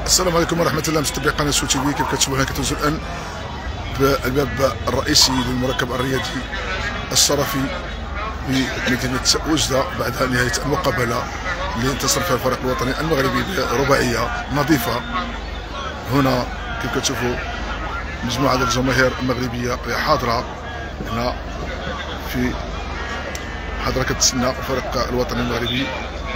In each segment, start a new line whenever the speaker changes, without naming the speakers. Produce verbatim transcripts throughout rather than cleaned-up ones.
السلام عليكم ورحمة الله. متابعي قناة سو تي في، كيف كتشوفوا هنا كتوزو الآن بالباب الرئيسي للمركب الرياضي الشرفي بمدينة وجدة بعد نهاية المقابلة اللي انتصر فيها الفريق الوطني المغربي برباعية نظيفة. هنا كيف كتشوفوا مجموعة ديال الجماهير المغربية حاضرة هنا في حاضرة كتسنى الفريق الوطني المغربي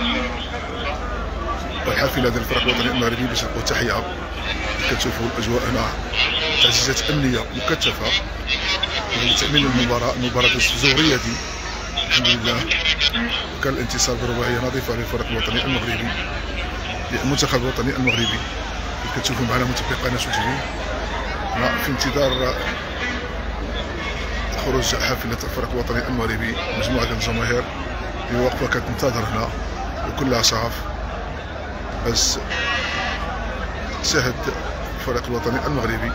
والحافله ديال الفريق الوطني المغربي باش نلقاو تحيه. كتشوفوا الاجواء هنا تعزيزات امنيه مكثفه لتامين المباراه. المباراه الزهريه دي الحمد لله كان الانتصار برباعيه نظيفه للفريق الوطني المغربي للمنتخب الوطني المغربي. كتشوفوا معنا متابعي قناه سو تي في هنا في انتظار خروج حافله الفريق الوطني المغربي. مجموعه ديال الجماهير اللي واقفه كتنتظر هنا وكلها شغف بس شاهد الفريق الوطني المغربي.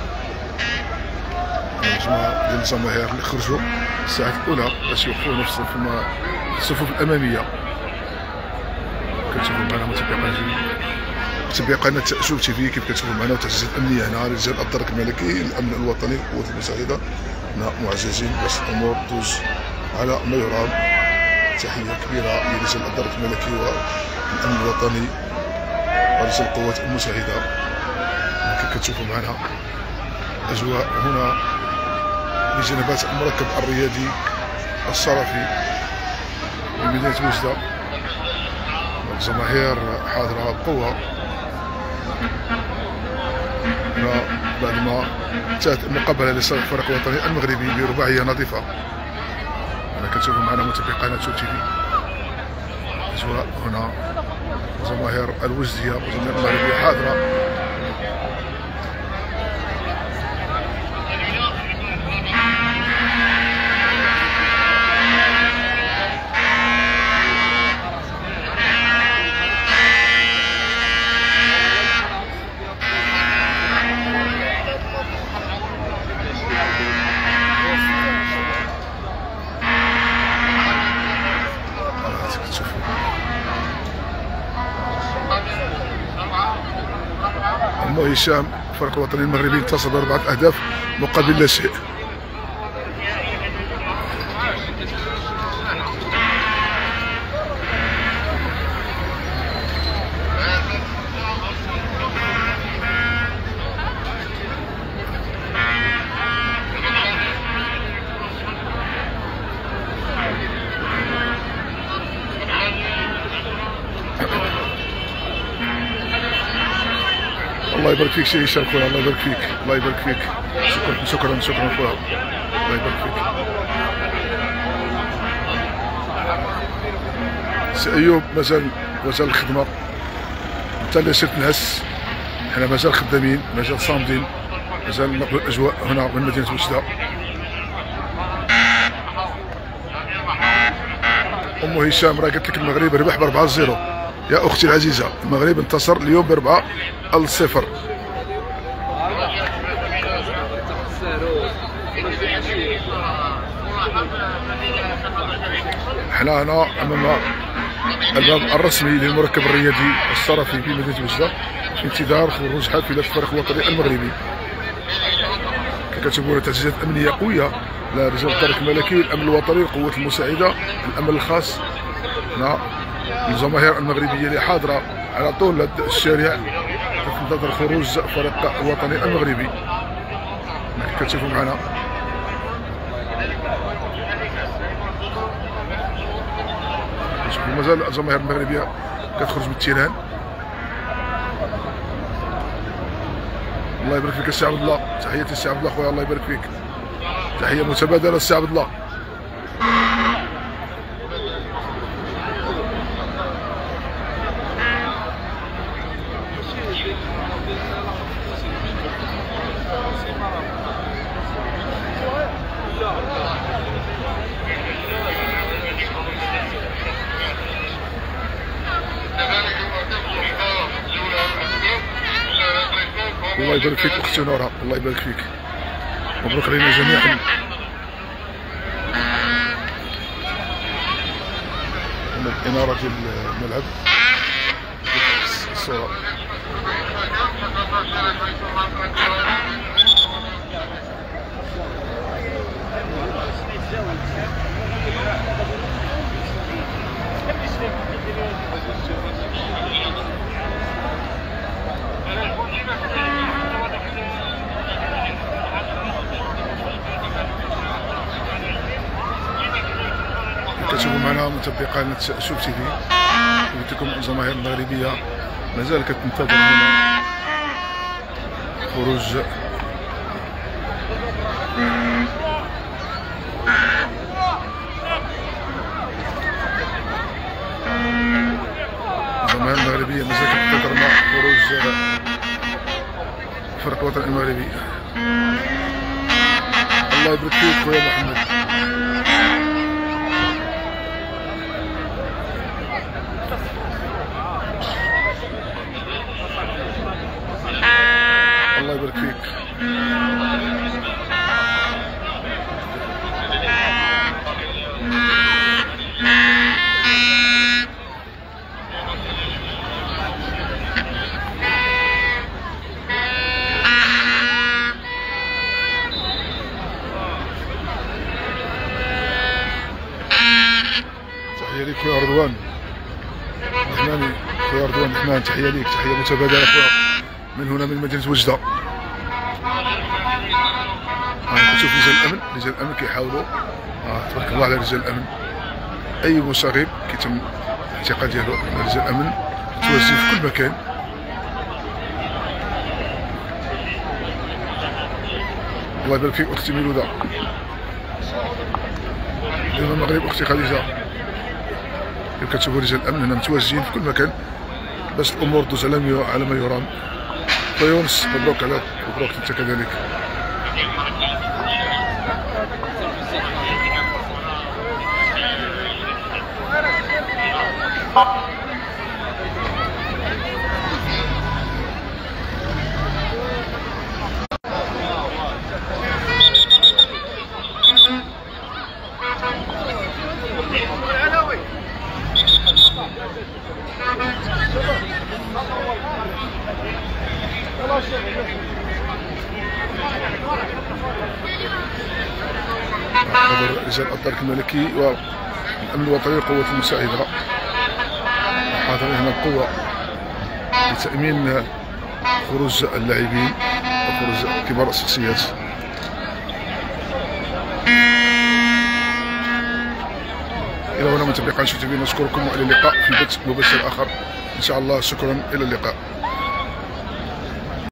مجموعة ديال الجماهير اللي خرجوا الساعات الأولى باش يوقفوا نفسهم في الصفوف الأمامية. كتشوفوا معنا متابعي متابعي قناة سو تي في كيف كتشوفوا معنا وتعزيزات أمنية هنا رجال الدرك الملكي الأمن الوطني والقوات المساعدة هنا معززين باش الأمور دوز على ما يرام. تحية كبيرة لرجال الدرك الملكي والأمن الوطني ورجال القوات المساعدة. كيف كتشوفوا معنا أجواء هنا بجنبات المركب الرياضي الشرفي بمدينة وجدة. الجماهير حاضرة بقوة هنا بعد ما انتهت المقابلة لصالح الفريق الوطني المغربي برباعية نظيفة. هنا كتشوفوا معنا متابعي قناة سو تي في أجواء هنا جماهير الوجدية والجماهير المغربية حاضرة. أمو هشام الفريق الوطني المغربي انتصر بأربعة أهداف مقابل لا شيء. الله يبارك فيك سي هشام خويا، الله يبارك فيك، الله يبارك فيك. شكرا شكرا شكرا خويا، الله يبارك فيك. سي ايوب مازال مازال الخدمه، انت اللي سرت الهس، حنا مازال خدامين مازال صامدين، مازال نقل الاجواء هنا من مدينه وجده. ام هشام راه قالت لك المغرب ربح ب أربعة صفر. يا اختي العزيزه المغرب انتصر اليوم بأربعة صفر. حنا هنا امام الباب الرسمي للمركب الرياضي الشرفي في مدينه وجده في انتظار خروج حافله الفريق الوطني المغربي. كتشوفوا تعزيزات امنيه قويه لرجال الدرك الملكي الامن الوطني القوات المساعده الامن الخاص. هنا الجماهير المغربيه اللي حاضره على طول الشارع تنتظر خروج الفريق الوطني المغربي. كتشوفوا معنا مازال الجماهير المغربيه كتخرج من التيران. الله يبارك فيك السي عبد الله، تحياتي السي عبد الله خويا، الله يبارك فيك، تحيه متبادله السي عبد الله. الله يبارك فيك اختي نورا، الله يبارك فيك، مبروك علينا جميعا. الاناره ديال الملعب الصوره كتشوفوا معنا متابعي قناه شوف تي في. قلت لكم الجماهير المغربيه مازال كتنتظر هنا خروج الجماهير المغربيه مازال كتنتظر مع خروج فرق الوطن المغربي. الله يبارك فيك خويا محمد. الله يبارك فيك. تحية ليك خويا رضوان الرحماني. خويا رضوان الرحمن تحية ليك، تحية متبادلة خويا من هنا من مدينة وجدة. آه كتشوف رجال الأمن، رجال الأمن كيحاولوا آه تبارك الله على رجال الأمن. أي مشاغب كيتم الاعتقال ديالو، رجال الأمن متواجدين في كل مكان. الله يبارك فيك أختي ميلودة. ديال المغرب أختي خديجة. كيف كتشوفوا رجال الأمن هنا متواجدين في كل مكان باش الأمور دوز على على ما يرام. خويا يونس مبروك عليك، مبروك انت كذلك. حضر رجال الدرك الملكي والأمن الوطني والقوات المساعدة حاضرين هنا القوة لتأمين خروج اللاعبين وخروج كبار الشخصيات. إلى هنا متابعي قناة شوف تي في، نشكركم وإلى اللقاء في بث مباشر آخر إن شاء الله. شكرا، إلى اللقاء.